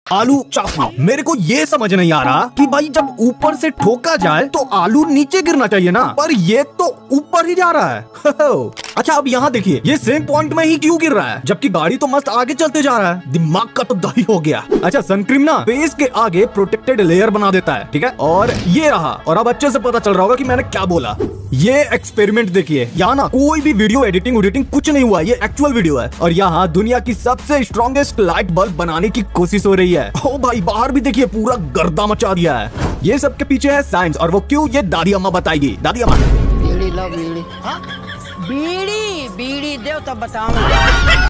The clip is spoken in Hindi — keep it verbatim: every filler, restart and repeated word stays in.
आलू चाकू। मेरे को ये समझ नहीं आ रहा कि भाई जब ऊपर से ठोका जाए तो आलू नीचे गिरना चाहिए ना, पर ये तो ऊपर ही जा रहा है। अच्छा अब यहाँ देखिए, ये सेम पॉइंट में ही क्यों गिर रहा है, जबकि गाड़ी तो मस्त आगे चलते जा रहा है। दिमाग का तो दही हो गया। अच्छा सनक्रीम ना फेस के आगे प्रोटेक्टेड लेयर बना देता है, ठीक है। और ये रहा, और अब अच्छे से पता चल रहा होगा कि मैंने क्या बोला। ये एक्सपेरिमेंट देखिए, यहाँ ना कोई भी वीडियो एडिटिंग एडिटिंग कुछ नहीं हुआ, ये एक्चुअल वीडियो है। और यहाँ दुनिया की सबसे स्ट्रॉन्गेस्ट लाइट बल्ब बनाने की कोशिश हो रही है। ओ भाई बाहर भी देखिए, पूरा गर्दा मचा दिया है। ये सब के पीछे है साइंस, और वो क्यों ये दादी अम्मा बताएगी। दादी अम्मा बीड़ी लो बीड़ी, हाँ? बीड़ी बीड़ी दे तब बताऊंगा।